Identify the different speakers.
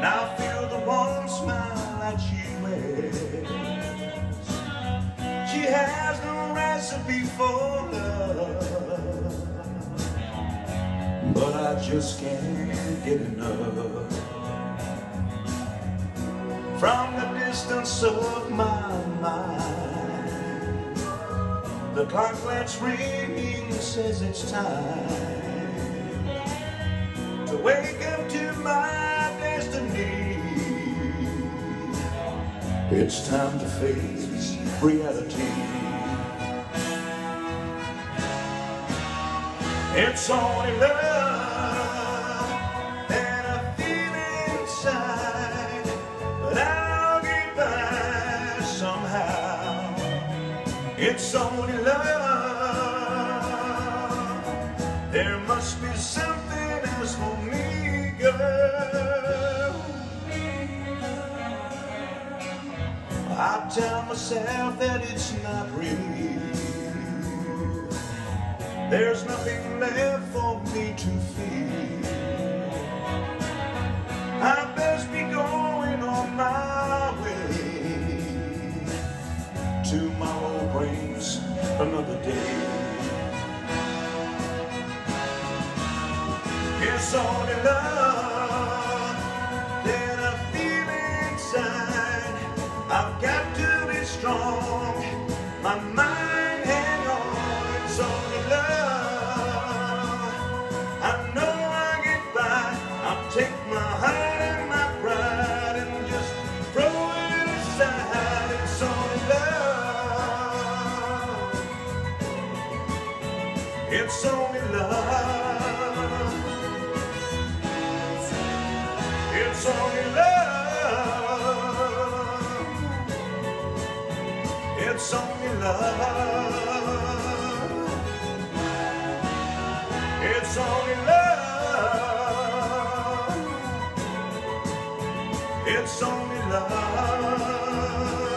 Speaker 1: I feel the warm smile that she wears. She has no recipe for love, but I just can't get enough. From the distance of my mind, the clock that's ringing says it's time to wake up to my destiny. It's time to face reality. It's only love and I feel inside, but I'll get by somehow. It's only love. There must be something else for me, girl. I tell myself that it's not real. There's nothing left for me to feel. I best be going on my way. Tomorrow brings another day. It's only love that I feel inside. I've got to be strong, my mind hang on. It's only love. I know I'll get by. I'll take my heart and my pride and just throw it aside. It's only love. It's only love. It's only love. It's only love. It's only love. It's only love.